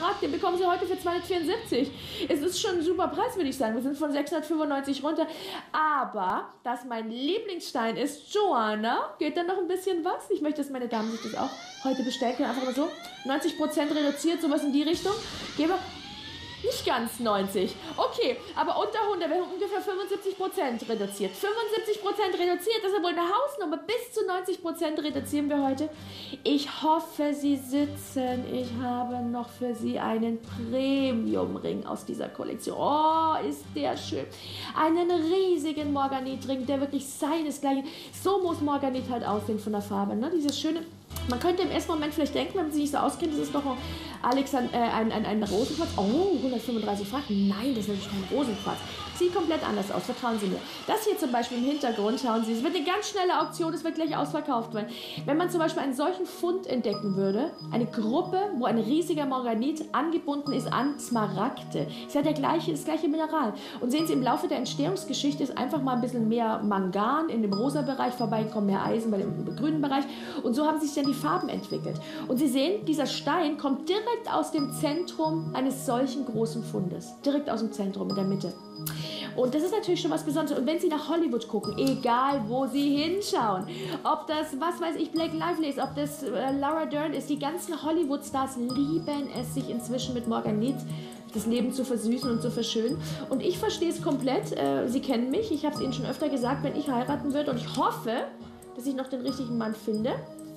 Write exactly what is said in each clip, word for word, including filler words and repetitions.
Smaragd, den bekommen Sie heute für zweihundertvierundsiebzig. Es ist schon ein super Preis, würde ich sagen. Wir sind von sechshundertfünfundneunzig runter. Aber, dass mein Lieblingsstein ist, Joanna, geht dann noch ein bisschen was? Ich möchte, dass meine Damen sich das auch heute bestellen können. Einfach mal so, neunzig Prozent reduziert, sowas in die Richtung. Gebe nicht ganz neunzig. Okay, aber unter hundert, wir haben ungefähr fünfundsiebzig Prozent reduziert. fünfundsiebzig Prozent reduziert, das ist ja wohl eine Hausnummer. Bis zu neunzig Prozent reduzieren wir heute. Ich hoffe, Sie sitzen. Ich habe noch für Sie einen Premium-Ring aus dieser Kollektion. Oh, ist der schön. Einen riesigen Morganit-Ring, der wirklich seinesgleichen. So muss Morganit halt aussehen von der Farbe, ne? Dieses schöne. Man könnte im ersten Moment vielleicht denken, wenn man sich nicht so auskennt, das ist doch Alexand äh, ein, ein, ein Rosenquarz. Oh, hundertfünfunddreißig Franken. Nein, das ist natürlich kein Rosenquarz. Sieht komplett anders aus, vertrauen Sie mir. Das hier zum Beispiel im Hintergrund, schauen Sie, es wird eine ganz schnelle Auktion, es wird gleich ausverkauft werden. Wenn man zum Beispiel einen solchen Fund entdecken würde, eine Gruppe, wo ein riesiger Morganit angebunden ist an Smaragde, ist ja der gleiche, das gleiche Mineral. Und sehen Sie, im Laufe der Entstehungsgeschichte ist einfach mal ein bisschen mehr Mangan in dem rosa Bereich vorbeigekommen, mehr Eisen bei dem grünen Bereich. Und so haben sich dann die Farben entwickelt. Und Sie sehen, dieser Stein kommt direkt aus dem Zentrum eines solchen großen Fundes. Direkt aus dem Zentrum, in der Mitte. Und das ist natürlich schon was Besonderes. Und wenn Sie nach Hollywood gucken, egal wo Sie hinschauen, ob das, was weiß ich, Blake Lively ist, ob das äh, Laura Dern ist, die ganzen Hollywood-Stars lieben es, sich inzwischen mit Morganit das Leben zu versüßen und zu verschönen. Und ich verstehe es komplett. Äh, Sie kennen mich, ich habe es Ihnen schon öfter gesagt, wenn ich heiraten würde und ich hoffe, dass ich noch den richtigen Mann finde,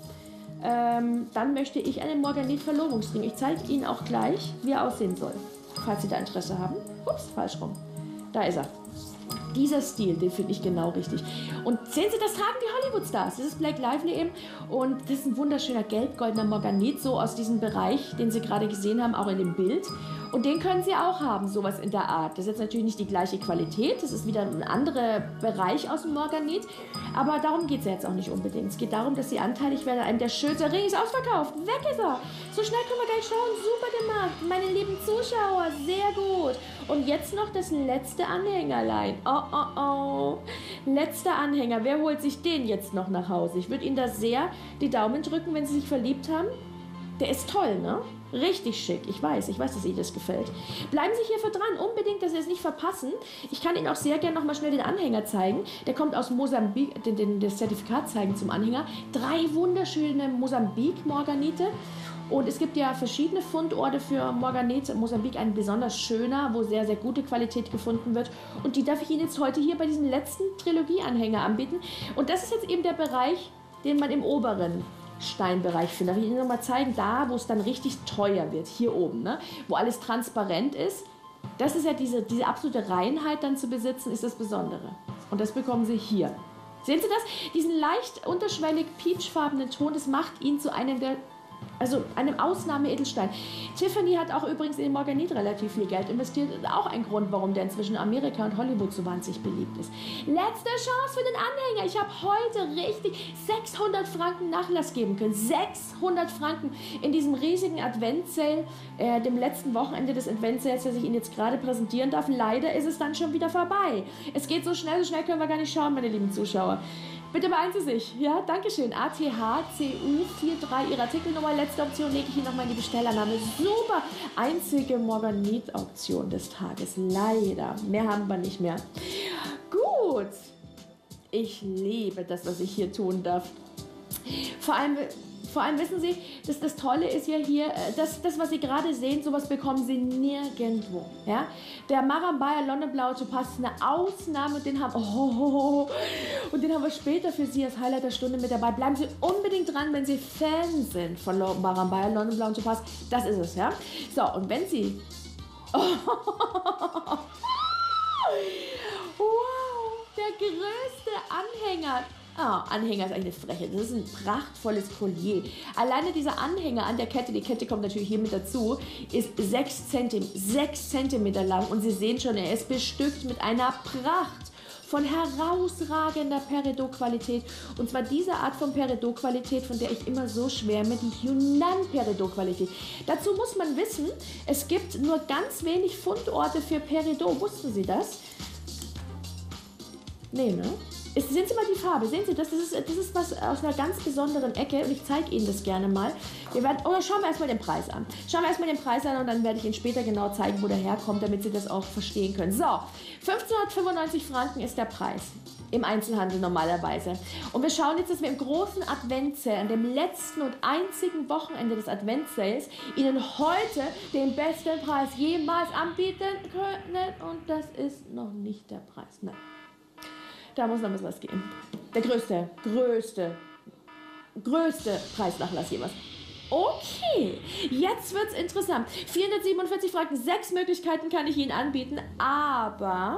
ähm, dann möchte ich einen Morganit-Verlobungsring. Ich zeige Ihnen auch gleich, wie er aussehen soll, falls Sie da Interesse haben. Ups, falsch rum. Da ist er. Dieser Stil, den finde ich genau richtig. Und sehen Sie, das tragen die Hollywood-Stars. Das ist Blake Lively eben. Und das ist ein wunderschöner gelb-goldener Morganit, so aus diesem Bereich, den Sie gerade gesehen haben, auch in dem Bild. Und den können Sie auch haben, sowas in der Art. Das ist jetzt natürlich nicht die gleiche Qualität. Das ist wieder ein anderer Bereich aus dem Morganit. Aber darum geht es ja jetzt auch nicht unbedingt. Es geht darum, dass Sie anteilig werden. Ein der schönste Ring ist ausverkauft. Weg ist er. So schnell können wir gar nicht schauen. Super gemacht. Meine lieben Zuschauer, sehr gut. Und jetzt noch das letzte Anhängerlein. Oh, oh, oh. Letzter Anhänger. Wer holt sich den jetzt noch nach Hause? Ich würde Ihnen da sehr die Daumen drücken, wenn Sie sich verliebt haben. Der ist toll, ne? Richtig schick. Ich weiß, ich weiß, dass Ihnen das gefällt. Bleiben Sie hierfür dran, unbedingt, dass Sie es nicht verpassen. Ich kann Ihnen auch sehr gerne noch mal schnell den Anhänger zeigen. Der kommt aus Mosambik, den, den, das Zertifikat zeigen zum Anhänger. Drei wunderschöne Mosambik-Morganite. Und es gibt ja verschiedene Fundorte für Morganit. Mosambik ein besonders schöner, wo sehr, sehr gute Qualität gefunden wird. Und die darf ich Ihnen jetzt heute hier bei diesem letzten Trilogie-Anhänger anbieten. Und das ist jetzt eben der Bereich, den man im oberen Steinbereich findet. Darf ich Ihnen noch mal zeigen, da, wo es dann richtig teuer wird, hier oben, ne? Wo alles transparent ist. Das ist ja diese, diese absolute Reinheit dann zu besitzen, ist das Besondere. Und das bekommen Sie hier. Sehen Sie das? Diesen leicht unterschwellig peachfarbenen Ton, das macht ihn zu einem der Also einem Ausnahme-Edelstein. Tiffany hat auch übrigens in den Morganit relativ viel Geld investiert. Auch ein Grund, warum der inzwischen in Amerika und Hollywood so wahnsinnig beliebt ist. Letzte Chance für den Anhänger. Ich habe heute richtig sechshundert Franken Nachlass geben können. sechshundert Franken in diesem riesigen Advent-Sale, äh, dem letzten Wochenende des Advent-Sales, das ich Ihnen jetzt gerade präsentieren darf. Leider ist es dann schon wieder vorbei. Es geht so schnell, so schnell können wir gar nicht schauen, meine lieben Zuschauer. Bitte beeilen Sie sich. Ja, danke schön. A T H C U drei, Ihre Artikelnummer. Letzte Option lege ich Ihnen nochmal in die Bestellername. Super. Einzige Morganit-Auktion des Tages. Leider. Mehr haben wir nicht mehr. Gut. Ich liebe das, was ich hier tun darf. Vor allem... Vor allem wissen Sie, dass das Tolle ist ja hier, dass das, was Sie gerade sehen, sowas bekommen Sie nirgendwo. Ja? Der Marambaya London Blaue Topaz ist eine Ausnahme und den haben, oh, und den haben wir später für Sie als Highlight der Stunde mit dabei. Bleiben Sie unbedingt dran, wenn Sie Fan sind von Marambaya London Blauen Topaz. Das ist es, ja. So, und wenn Sie... Oh, wow, der größte Anhänger... Ah, Anhänger ist eigentlich eine Freche. Das ist ein prachtvolles Collier. Alleine dieser Anhänger an der Kette, die Kette kommt natürlich hier mit dazu, ist sechs Zentimeter lang. Und Sie sehen schon, er ist bestückt mit einer Pracht von herausragender Peridot-Qualität. Und zwar diese Art von Peridot-Qualität, von der ich immer so schwärme, die Yunnan-Peridot-Qualität. Dazu muss man wissen, es gibt nur ganz wenig Fundorte für Peridot. Wussten Sie das? Nee, ne? Ist, sehen Sie mal die Farbe, sehen Sie, das, das, ist, das ist was aus einer ganz besonderen Ecke und ich zeige Ihnen das gerne mal. Wir werden, oder schauen wir erstmal den Preis an. Schauen wir erstmal den Preis an und dann werde ich Ihnen später genau zeigen, wo der herkommt, damit Sie das auch verstehen können. So, fünfzehnhundertfünfundneunzig Franken ist der Preis im Einzelhandel normalerweise. Und wir schauen jetzt, dass wir im großen Adventssale, an dem letzten und einzigen Wochenende des Adventssales, Ihnen heute den besten Preis jemals anbieten können. Und das ist noch nicht der Preis, nein. Da muss noch ein bisschen was gehen. Der größte, größte, größte Preisnachlass jemals. Okay, jetzt wird's interessant. vierhundertsiebenundvierzig Franken, sechs Möglichkeiten kann ich Ihnen anbieten, aber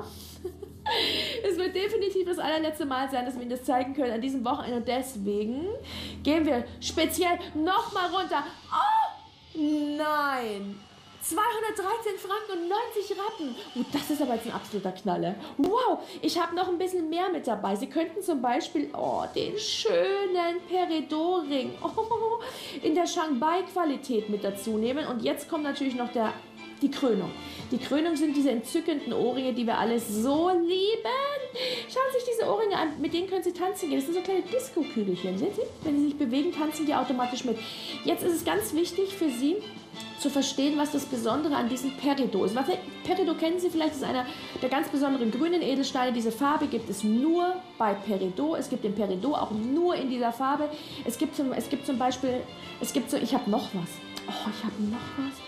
es wird definitiv das allerletzte Mal sein, dass wir Ihnen das zeigen können an diesem Wochenende. Und deswegen gehen wir speziell nochmal runter. Oh, nein! zweihundertdreizehn Franken und neunzig Rappen. Oh, das ist aber jetzt ein absoluter Knaller. Wow, ich habe noch ein bisschen mehr mit dabei. Sie könnten zum Beispiel oh, den schönen Peridot-Ring oh, in der Shanghai-Qualität mit dazu nehmen. Und jetzt kommt natürlich noch der, die Krönung. Die Krönung sind diese entzückenden Ohrringe, die wir alle so lieben. Schauen Sie sich diese Ohrringe an, mit denen können Sie tanzen gehen. Das sind so kleine Disco-Kügelchen. Sehen Sie? Wenn Sie sich bewegen, tanzen die automatisch mit. Jetzt ist es ganz wichtig für Sie, zu verstehen, was das Besondere an diesem Peridot ist. Was, Peridot kennen Sie vielleicht, das ist einer der ganz besonderen grünen Edelsteine. Diese Farbe gibt es nur bei Peridot. Es gibt den Peridot auch nur in dieser Farbe. Es gibt zum, es gibt zum Beispiel, es gibt so, ich habe noch was. Oh, ich habe noch was.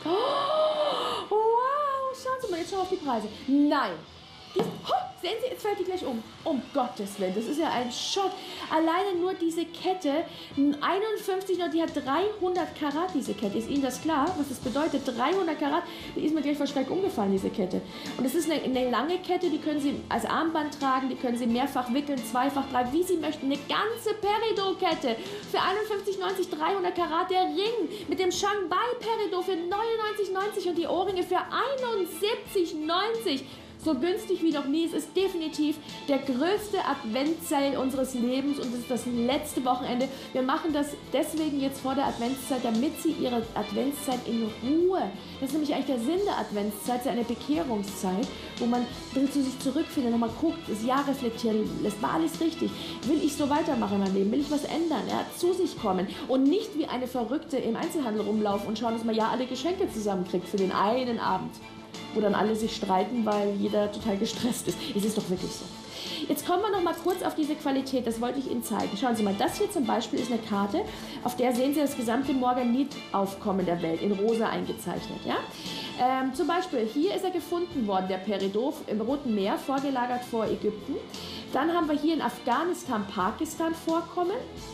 Oh, wow, schauen Sie mal, jetzt schauen wir auf die Preise. Nein. Die, oh, sehen Sie, jetzt fällt die gleich um. Um Gottes Willen, das ist ja ein Schock. Alleine nur diese Kette, einundfünfzig, die hat dreihundert Karat, diese Kette. Ist Ihnen das klar, was das bedeutet? dreihundert Karat, die ist mir gleich vor Schreck umgefallen, diese Kette. Und es ist eine, eine lange Kette, die können Sie als Armband tragen, die können Sie mehrfach wickeln, zweifach tragen, wie Sie möchten. Eine ganze Peridot-Kette für einundfünfzig neunzig, dreihundert Karat. Der Ring mit dem Shanghai Peridot für neunundneunzig neunzig und die Ohrringe für einundsiebzig neunzig. So günstig wie noch nie. Es ist definitiv der größte Adventssale unseres Lebens und es ist das letzte Wochenende. Wir machen das deswegen jetzt vor der Adventszeit, damit Sie Ihre Adventszeit in Ruhe, das ist nämlich eigentlich der Sinn der Adventszeit, es ist eine Bekehrungszeit, wo man zu sich zurückfindet, nochmal guckt, das Jahr reflektieren lässt. War alles richtig? Will ich so weitermachen in meinem Leben? Will ich was ändern? Ja, zu sich kommen und nicht wie eine Verrückte im Einzelhandel rumlaufen und schauen, dass man ja alle Geschenke zusammenkriegt für den einen Abend, wo dann alle sich streiten, weil jeder total gestresst ist. Es ist doch wirklich so. Jetzt kommen wir noch mal kurz auf diese Qualität, das wollte ich Ihnen zeigen. Schauen Sie mal, das hier zum Beispiel ist eine Karte, auf der sehen Sie das gesamte Morganit-Aufkommen der Welt in rosa eingezeichnet. Ja? Ähm, zum Beispiel, hier ist er gefunden worden, der Peridot im Roten Meer, vorgelagert vor Ägypten. Dann haben wir hier in Afghanistan, Pakistan Vorkommen,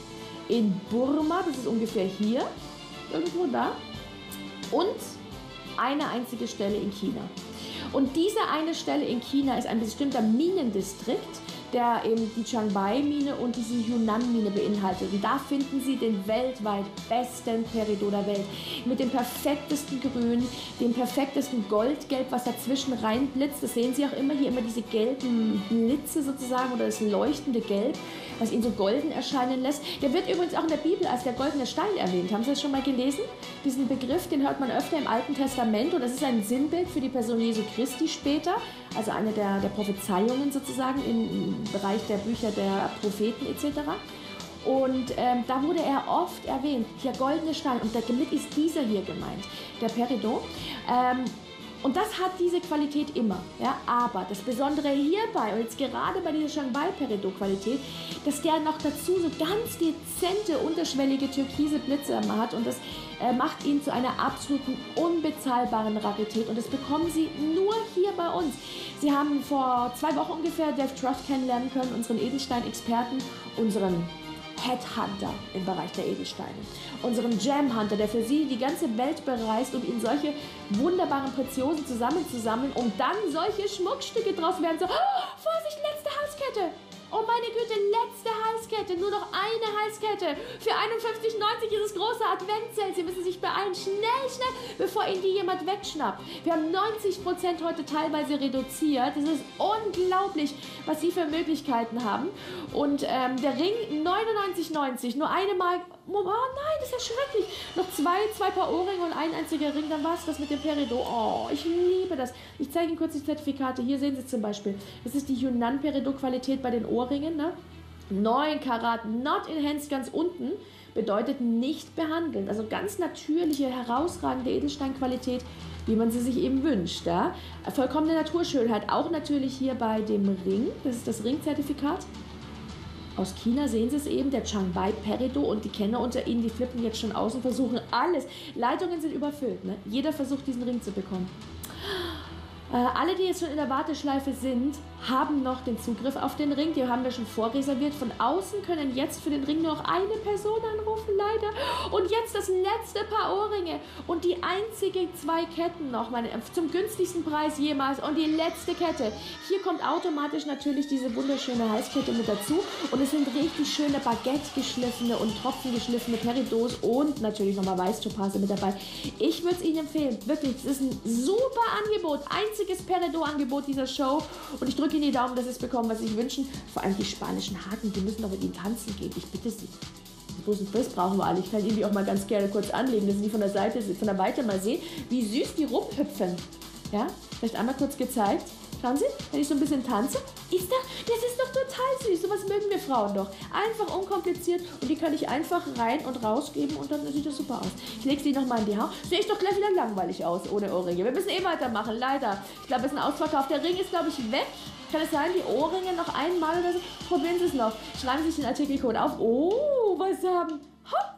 in Burma, das ist ungefähr hier, irgendwo da, und eine einzige Stelle in China. Und diese eine Stelle in China ist ein bestimmter Minendistrikt, der eben die Shanghai-Mine und diese Yunnan-Mine beinhaltet. Und da finden Sie den weltweit besten Peridot der Welt. Mit dem perfektesten Grün, dem perfektesten Goldgelb, was dazwischen reinblitzt. Das sehen Sie auch immer hier, immer diese gelben Blitze sozusagen oder das leuchtende Gelb, was ihn so golden erscheinen lässt. Der wird übrigens auch in der Bibel als der goldene Stein erwähnt. Haben Sie das schon mal gelesen? Diesen Begriff, den hört man öfter im Alten Testament und das ist ein Sinnbild für die Person Jesu Christi später, also eine der, der Prophezeiungen sozusagen im, im Bereich der Bücher der Propheten et cetera. Und ähm, da wurde er oft erwähnt, der goldene Stein, und damit ist dieser hier gemeint, der Peridot. Ähm, Und das hat diese Qualität immer. Ja? Aber das Besondere hierbei, und jetzt gerade bei dieser Shanghai Peridot-Qualität, dass der noch dazu so ganz dezente, unterschwellige türkise Blitze hat und das äh, macht ihn zu einer absoluten unbezahlbaren Rarität. Und das bekommen Sie nur hier bei uns. Sie haben vor zwei Wochen ungefähr Dave Trust kennenlernen können, unseren Edelstein-Experten, unseren Headhunter im Bereich der Edelsteine, unseren Gemhunter, der für Sie die ganze Welt bereist, um Ihnen solche wunderbaren Preziosen zusammenzusammeln, um dann solche Schmuckstücke draus werden. So, oh, Vorsicht, letzte Halskette! Oh meine Güte, letzte Halskette, nur noch eine Halskette. Für einundfünfzig neunzig ist das große Adventssale. Sie müssen sich beeilen, schnell, schnell, bevor Ihnen die jemand wegschnappt. Wir haben neunzig Prozent heute teilweise reduziert. Das ist unglaublich, was Sie für Möglichkeiten haben. Und ähm, der Ring neunundneunzig neunzig, nur eine Mal oh nein, das ist ja schrecklich. Noch zwei, zwei Paar Ohrringe und ein einziger Ring, dann war es das mit dem Peridot. Oh, ich liebe das. Ich zeige Ihnen kurz die Zertifikate. Hier sehen Sie zum Beispiel, das ist die Yunnan Peridot-Qualität bei den Ohrringen, ne? neun Karat, not enhanced ganz unten, bedeutet nicht behandelt. Also ganz natürliche, herausragende Edelsteinqualität, wie man sie sich eben wünscht. Ja? Vollkommene Naturschönheit, auch natürlich hier bei dem Ring. Das ist das Ringzertifikat. Aus China sehen Sie es eben, der Changbai Peridot, und die Kenner unter Ihnen, die flippen jetzt schon aus und versuchen alles. Leitungen sind überfüllt, ne? Jeder versucht, diesen Ring zu bekommen. Äh, alle, die jetzt schon in der Warteschleife sind, haben noch den Zugriff auf den Ring. Die haben wir schon vorreserviert. Von außen können jetzt für den Ring nur noch eine Person anrufen, leider. Und jetzt das letzte Paar Ohrringe und die einzigen zwei Ketten noch, meine, zum günstigsten Preis jemals. Und die letzte Kette. Hier kommt automatisch natürlich diese wunderschöne Halskette mit dazu. Und es sind richtig schöne Baguette-geschliffene und tropfengeschliffene Peridots und natürlich nochmal Weißtopase mit dabei. Ich würde es Ihnen empfehlen. Wirklich, es ist ein super Angebot. Einziges Peridot-Angebot dieser Show. Und ich drücke Ihnen die Daumen, dass Sie es bekommen, was Sie sich wünschen. Vor allem die spanischen Haken, die müssen doch mit Ihnen tanzen gehen. Ich bitte Sie. Bloß ein Biss brauchen wir alle. Ich kann Ihnen die auch mal ganz gerne kurz anlegen, dass Sie die von der Seite, von der Weite mal sehen, wie süß die rumhüpfen. Ja, vielleicht einmal kurz gezeigt. Schauen Sie, wenn ich so ein bisschen tanze, ist das, das ist doch total süß. Sowas mögen wir Frauen doch. Einfach unkompliziert und die kann ich einfach rein und rausgeben und dann sieht das super aus. Ich lege sie nochmal in die Haare. Sehe ich doch gleich wieder langweilig aus ohne Ohrringe. Wir müssen eh weitermachen, leider. Ich glaube, es ist ein Ausverkauf. Der Ring ist, glaube ich, weg. Kann es sein, die Ohrringe noch einmal oder so? Probieren Sie es noch. Schreiben Sie sich den Artikelcode auf. Oh, was haben... Hopp.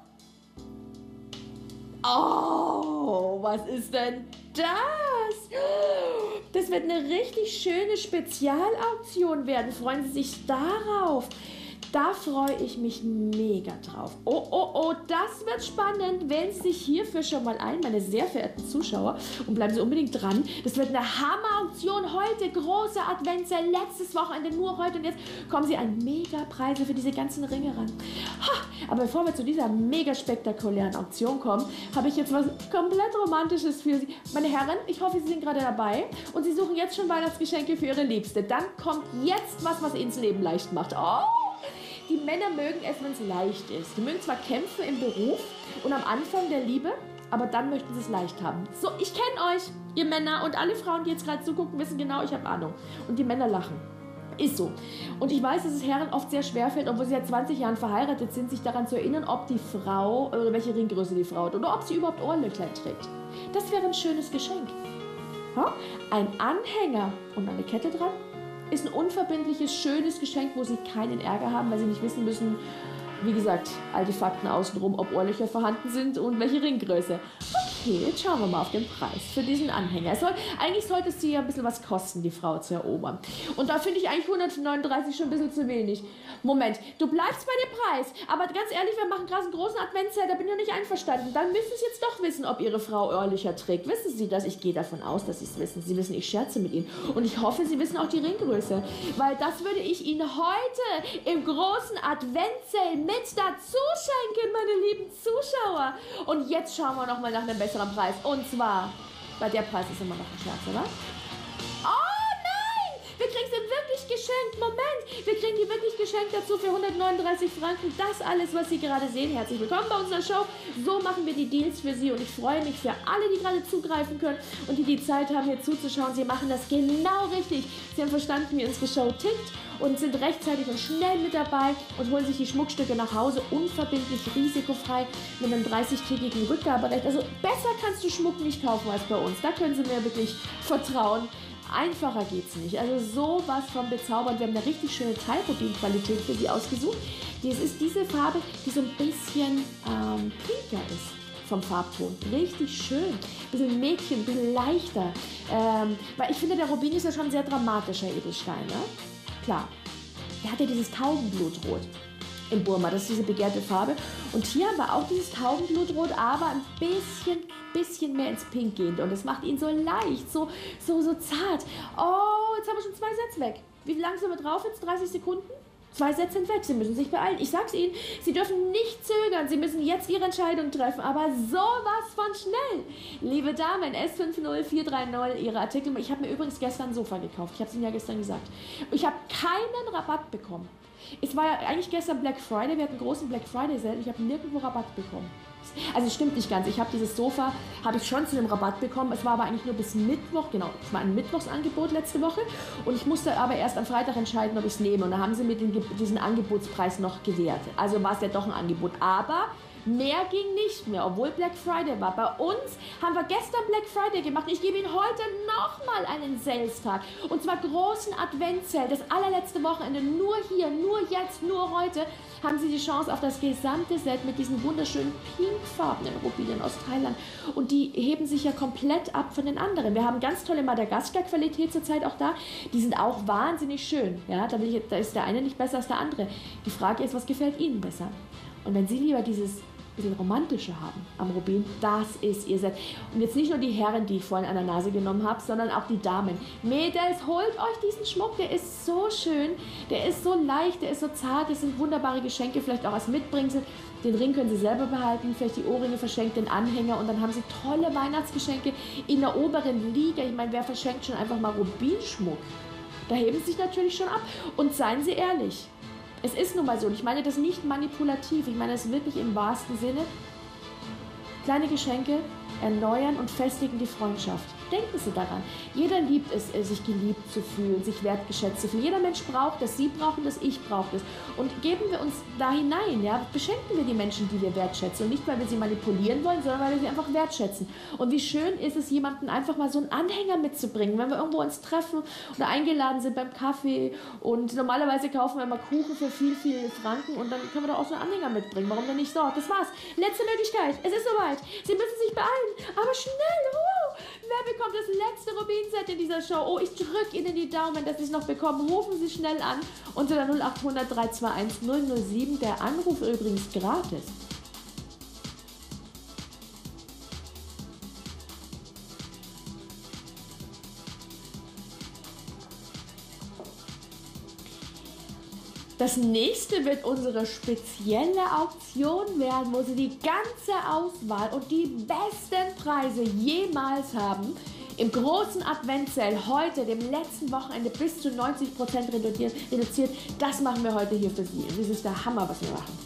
Oh, was ist denn das? Das wird eine richtig schöne Spezialauktion werden. Freuen Sie sich darauf. Da freue ich mich mega drauf. Oh, oh, oh, das wird spannend. Wählen Sie sich hierfür schon mal ein, meine sehr verehrten Zuschauer. Und bleiben Sie unbedingt dran. Das wird eine Hammer-Auktion heute. Große Adventszeit, letztes Wochenende, nur heute. Und jetzt kommen Sie an Mega-Preise für diese ganzen Ringe ran. Ha, aber bevor wir zu dieser mega spektakulären Auktion kommen, habe ich jetzt was komplett Romantisches für Sie. Meine Herren, ich hoffe, Sie sind gerade dabei. Und Sie suchen jetzt schon Weihnachtsgeschenke für Ihre Liebste. Dann kommt jetzt was, was Ihnen das Leben leicht macht. Oh! Die Männer mögen es, wenn es leicht ist. Die mögen zwar kämpfen im Beruf und am Anfang der Liebe, aber dann möchten sie es leicht haben. So, ich kenne euch, ihr Männer, und alle Frauen, die jetzt gerade zugucken, wissen genau, ich habe Ahnung. Und die Männer lachen. Ist so. Und ich weiß, dass es Herren oft sehr schwer fällt, obwohl sie seit zwanzig Jahren verheiratet sind, sich daran zu erinnern, ob die Frau, oder welche Ringgröße die Frau hat, oder ob sie überhaupt Ohrlöchlein trägt. Das wäre ein schönes Geschenk. Ha? Ein Anhänger und eine Kette dran. Ist ein unverbindliches, schönes Geschenk, wo Sie keinen Ärger haben, weil Sie nicht wissen müssen, wie gesagt, alte Fakten außenrum, ob Ohrlöcher vorhanden sind und welche Ringgröße. Okay, jetzt schauen wir mal auf den Preis für diesen Anhänger. Es soll, eigentlich sollte es Sie ja ein bisschen was kosten, die Frau zu erobern. Und da finde ich eigentlich hundertneununddreißig schon ein bisschen zu wenig. Moment, du bleibst bei dem Preis, aber ganz ehrlich, wir machen gerade einen großen Adventszeit, da bin ich noch nicht einverstanden. Dann müssen Sie jetzt doch wissen, ob Ihre Frau Ohrlöcher trägt. Wissen Sie das? Ich gehe davon aus, dass Sie es wissen. Sie wissen, ich scherze mit Ihnen. Und ich hoffe, Sie wissen auch die Ringgröße. Weil das würde ich Ihnen heute im großen Adventszelt mit dazu schenken, meine lieben Zuschauer. Und jetzt schauen wir nochmal nach einem besseren Preis. Und zwar, weil der Preis ist immer noch ein Scherz, oder? Oh nein! Wir kriegen sie wirklich geschenkt. Moment, wir kriegen die wirklich geschenkt dazu für hundertneununddreißig Franken. Das alles, was Sie gerade sehen. Herzlich willkommen bei unserer Show. So machen wir die Deals für Sie und ich freue mich für alle, die gerade zugreifen können und die die Zeit haben, hier zuzuschauen. Sie machen das genau richtig. Sie haben verstanden, wie unsere Show tickt und sind rechtzeitig und schnell mit dabei und holen sich die Schmuckstücke nach Hause, unverbindlich, risikofrei, mit einem dreißigtägigen Rückgaberecht. Also besser kannst du Schmuck nicht kaufen als bei uns. Da können Sie mir wirklich vertrauen. Einfacher geht's nicht. Also sowas von bezaubernd. Wir haben eine richtig schöne Teilrubin-Qualität für Sie ausgesucht. Das ist diese Farbe, die so ein bisschen ähm, pinker ist vom Farbton. Richtig schön. Ein bisschen Mädchen, ein bisschen leichter. Ähm, weil ich finde, der Rubin ist ja schon ein sehr dramatischer Edelstein, ne? Klar. Der hat ja dieses Taubenblutrot in Burma. Das ist diese begehrte Farbe. Und hier haben wir auch dieses Taubenblutrot, aber ein bisschen, bisschen mehr ins Pink gehend. Und das macht ihn so leicht, so, so, so zart. Oh, jetzt haben wir schon zwei Sätze weg. Wie lange sind wir drauf jetzt? dreißig Sekunden? Zwei Sätze sind weg, Sie müssen sich beeilen. Ich sag's Ihnen, Sie dürfen nicht zögern. Sie müssen jetzt Ihre Entscheidung treffen, aber sowas von schnell. Liebe Damen, S fünf null vier drei null, Ihre Artikel. Ich habe mir übrigens gestern ein Sofa gekauft. Ich habe es Ihnen ja gestern gesagt. Ich habe keinen Rabatt bekommen. Es war ja eigentlich gestern Black Friday. Wir hatten einen großen Black Friday Sale. Ich habe nirgendwo Rabatt bekommen. Also es stimmt nicht ganz. Ich habe dieses Sofa, habe ich schon zu dem Rabatt bekommen. Es war aber eigentlich nur bis Mittwoch, genau, es war ein Mittwochsangebot letzte Woche. Und ich musste aber erst am Freitag entscheiden, ob ich es nehme. Und da haben sie mir den, diesen Angebotspreis noch gewährt. Also war es ja doch ein Angebot. Aber mehr ging nicht mehr, obwohl Black Friday war. Bei uns haben wir gestern Black Friday gemacht. Ich gebe Ihnen heute nochmal einen Sales-Tag. Und zwar großen Adventssale. Das allerletzte Wochenende. Nur hier, nur jetzt, nur heute haben Sie die Chance auf das gesamte Set mit diesen wunderschönen pinkfarbenen Rubinen aus Thailand. Und die heben sich ja komplett ab von den anderen. Wir haben ganz tolle Madagaskar-Qualität zurzeit auch da. Die sind auch wahnsinnig schön. Ja, da, will ich, da ist der eine nicht besser als der andere. Die Frage ist, was gefällt Ihnen besser? Und wenn Sie lieber dieses bisschen romantische haben am Rubin, das ist ihr Set. Und jetzt nicht nur die Herren, die ich vorhin an der Nase genommen habe, sondern auch die Damen. Mädels, holt euch diesen Schmuck, der ist so schön, der ist so leicht, der ist so zart, das sind wunderbare Geschenke, vielleicht auch als Mitbringsel. Den Ring können Sie selber behalten, vielleicht die Ohrringe verschenkt, den Anhänger und dann haben Sie tolle Weihnachtsgeschenke in der oberen Liga. Ich meine, wer verschenkt schon einfach mal Rubinschmuck? Da heben Sie sich natürlich schon ab. Und seien Sie ehrlich, es ist nun mal so, und ich meine das nicht manipulativ, ich meine das wirklich im wahrsten Sinne. Kleine Geschenke erneuern und festigen die Freundschaft. Denken Sie daran. Jeder liebt es, sich geliebt zu fühlen, sich wertgeschätzt zu fühlen. Jeder Mensch braucht das. Sie brauchen das, ich brauche das. Und geben wir uns da hinein, ja, beschenken wir die Menschen, die wir wertschätzen. Und nicht, weil wir sie manipulieren wollen, sondern weil wir sie einfach wertschätzen. Und wie schön ist es, jemanden einfach mal so einen Anhänger mitzubringen, wenn wir irgendwo uns treffen oder eingeladen sind beim Kaffee. Und normalerweise kaufen wir immer Kuchen für viel, viel Franken und dann können wir doch auch so einen Anhänger mitbringen. Warum denn nicht so? Das war's. Letzte Möglichkeit. Es ist soweit. Sie müssen sich beeilen. Aber schnell. Uh, wer bekommt das letzte Rubinset in dieser Show? Oh, ich drücke Ihnen die Daumen, dass Sie es noch bekommen. Rufen Sie schnell an unter der null acht hundert drei zwei eins null null sieben. Der Anruf übrigens gratis. Das nächste wird unsere spezielle Auktion werden, wo Sie die ganze Auswahl und die besten Preise jemals haben. Im großen Adventssale heute, dem letzten Wochenende, bis zu neunzig Prozent reduziert, reduziert. Das machen wir heute hier für Sie. Und das ist der Hammer, was wir machen.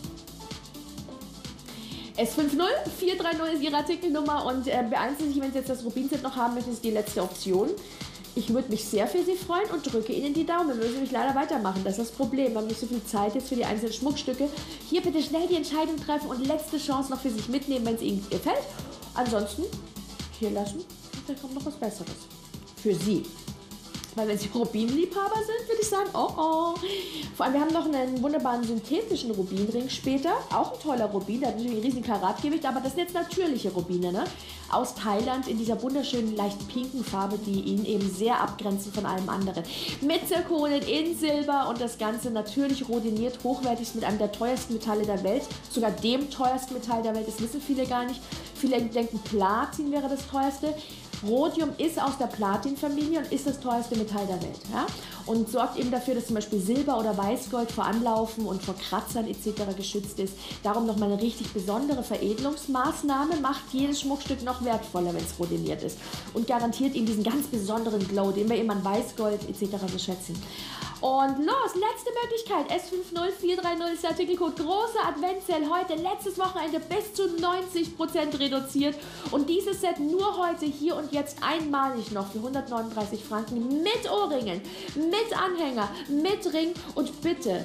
S fünf null vier drei null ist Ihre Artikelnummer und äh, beeilen Sie sich, wenn Sie jetzt das Rubinset noch haben möchten, ist die letzte Option. Ich würde mich sehr für Sie freuen und drücke Ihnen die Daumen. Wir müssen mich leider weitermachen. Das ist das Problem. Wir haben nicht so viel Zeit jetzt für die einzelnen Schmuckstücke. Hier bitte schnell die Entscheidung treffen und letzte Chance noch für sich mitnehmen, wenn es Ihnen gefällt. Ansonsten hier lassen und dann kommt noch was Besseres für Sie. Weil wenn Sie Rubinliebhaber sind, würde ich sagen, oh oh. Vor allem, wir haben noch einen wunderbaren synthetischen Rubinring später. Auch ein toller Rubin, der hat natürlich ein riesen Karatgewicht, aber das sind jetzt natürliche Rubine, ne? Aus Thailand in dieser wunderschönen, leicht pinken Farbe, die ihn eben sehr abgrenzen von allem anderen. Mit Zirkonen in Silber und das Ganze natürlich rodiniert, hochwertig mit einem der teuersten Metalle der Welt. Sogar dem teuersten Metall der Welt, das wissen viele gar nicht. Viele denken, Platin wäre das teuerste. Rhodium ist aus der Platinfamilie und ist das teuerste Metall der Welt. Ja? Und sorgt eben dafür, dass zum Beispiel Silber oder Weißgold vor Anlaufen und vor Kratzern et cetera geschützt ist. Darum nochmal eine richtig besondere Veredelungsmaßnahme, macht jedes Schmuckstück noch wertvoller, wenn es rodiniert ist. Und garantiert ihm diesen ganz besonderen Glow, den wir eben an Weißgold et cetera so schätzen. Und los, letzte Möglichkeit, S fünf null vier drei null ist der Artikelcode, großer Adventssale heute, letztes Wochenende bis zu neunzig Prozent reduziert und dieses Set nur heute, hier und jetzt einmalig noch für hundertneununddreißig Franken mit Ohrringen, mit Anhänger, mit Ring und bitte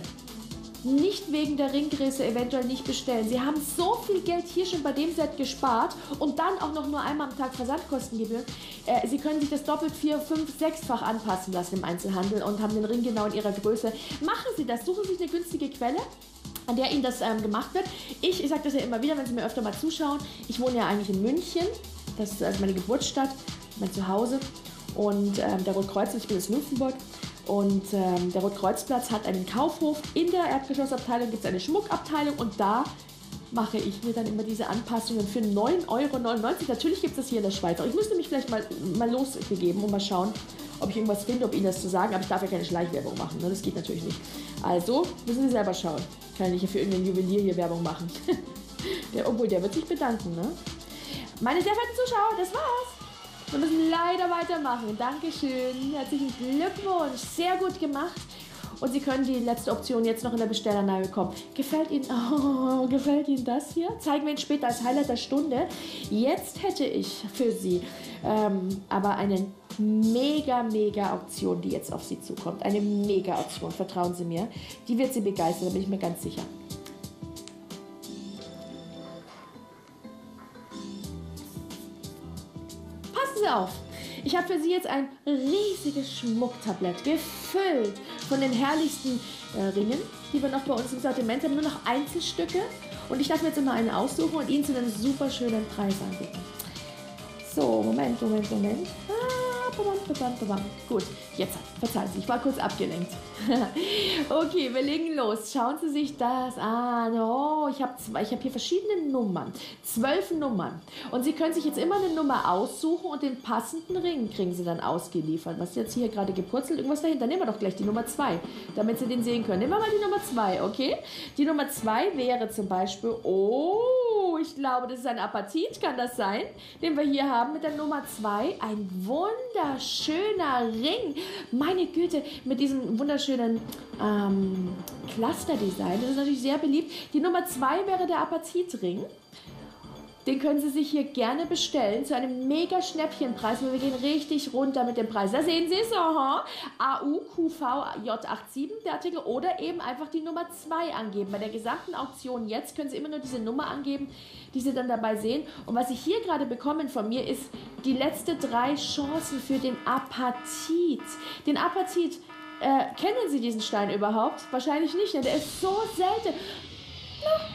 nicht wegen der Ringgröße eventuell nicht bestellen. Sie haben so viel Geld hier schon bei dem Set gespart und dann auch noch nur einmal am Tag Versandkostengebühren. Äh, Sie können sich das doppelt, vier, fünf, sechsfach anpassen lassen im Einzelhandel und haben den Ring genau in Ihrer Größe. Machen Sie das, suchen Sie sich eine günstige Quelle, an der Ihnen das ähm, gemacht wird. Ich, ich sage das ja immer wieder, wenn Sie mir öfter mal zuschauen, ich wohne ja eigentlich in München, das ist also meine Geburtsstadt, mein Zuhause und ähm, der Rotkreuz, ich bin aus Nymphenburg. Und ähm, der Rotkreuzplatz hat einen Kaufhof. In der Erdgeschossabteilung gibt es eine Schmuckabteilung und da mache ich mir dann immer diese Anpassungen für neun Euro neunundneunzig. Natürlich gibt es das hier in der Schweiz. Ich müsste mich vielleicht mal, mal losbegeben und mal schauen, ob ich irgendwas finde, ob Ihnen das zu sagen, aber ich darf ja keine Schleichwerbung machen, ne? Das geht natürlich nicht. Also müssen Sie selber schauen. Kann ich ja für irgendeinen Juwelier hier Werbung machen. der, obwohl, der wird sich bedanken, ne? Meine sehr verehrten Zuschauer, das war's. Wir müssen leider weitermachen. Dankeschön. Herzlichen Glückwunsch. Sehr gut gemacht. Und Sie können die letzte Option jetzt noch in der Bestellanlage bekommen. Gefällt Ihnen, oh, gefällt Ihnen das hier? Zeigen wir Ihnen später als Highlight der Stunde. Jetzt hätte ich für Sie ähm, aber eine mega, mega Auktion, die jetzt auf Sie zukommt. Eine mega Auktion, vertrauen Sie mir. Die wird Sie begeistern, da bin ich mir ganz sicher. Passen Sie auf. Ich habe für Sie jetzt ein riesiges Schmucktablett, gefüllt von den herrlichsten äh, Ringen, die wir noch bei uns im Sortiment haben, nur noch Einzelstücke. Und ich darf mir jetzt immer einen aussuchen und Ihnen zu einem super schönen Preis anbieten. So, Moment, Moment, Moment. Ah, babam, babam, babam. Gut, jetzt, verzeihen Sie, ich war kurz abgelenkt. Okay, wir legen los. Schauen Sie sich das an. Oh, ich habe ich hab hier verschiedene Nummern. Zwölf Nummern. Und Sie können sich jetzt immer eine Nummer aussuchen und den passenden Ring kriegen Sie dann ausgeliefert. Was ist jetzt hier gerade gepurzelt? Irgendwas dahinter. Nehmen wir doch gleich die Nummer zwei, damit Sie den sehen können. Nehmen wir mal die Nummer zwei, okay? Die Nummer zwei wäre zum Beispiel, oh, ich glaube, das ist ein Apatit, kann das sein? Den wir hier haben mit der Nummer zwei. Ein wunderschöner Ring. Meine Güte, mit diesem wunderschönen ähm, Cluster-Design. Das ist natürlich sehr beliebt. Die Nummer zwei wäre der Apatitring. Den können Sie sich hier gerne bestellen zu einem mega Schnäppchenpreis. Wir gehen richtig runter mit dem Preis. Da sehen Sie es, aha. A U Q V J siebenundachtzig, der Artikel. Oder eben einfach die Nummer zwei angeben. Bei der gesamten Auktion jetzt können Sie immer nur diese Nummer angeben, die Sie dann dabei sehen. Und was Sie hier gerade bekommen von mir, ist die letzte drei Chancen für den Apatit. Den Apatit, äh, kennen Sie diesen Stein überhaupt? Wahrscheinlich nicht, denn der ist so selten. Na,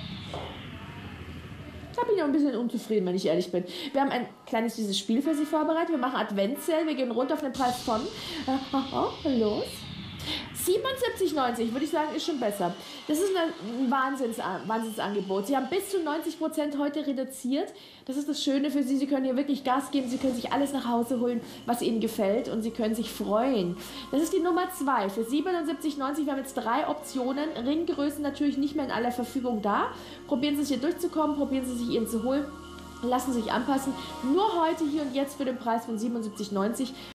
da bin ich auch ein bisschen unzufrieden, wenn ich ehrlich bin. Wir haben ein kleines dieses Spiel für Sie vorbereitet. Wir machen Adventszellen. Wir gehen runter auf den Preis von... Äh, los. siebenundsiebzig neunzig, würde ich sagen, ist schon besser. Das ist ein Wahnsinns, Wahnsinnsangebot. Sie haben bis zu neunzig Prozent heute reduziert. Das ist das Schöne für Sie. Sie können hier wirklich Gas geben. Sie können sich alles nach Hause holen, was Ihnen gefällt. Und Sie können sich freuen. Das ist die Nummer zwei für siebenundsiebzig neunzig. Wir haben jetzt drei Optionen. Ringgrößen natürlich nicht mehr in aller Verfügung da. Probieren Sie es hier durchzukommen. Probieren Sie sich Ihren zu holen. Lassen sich anpassen. Nur heute, hier und jetzt für den Preis von siebenundsiebzig neunzig.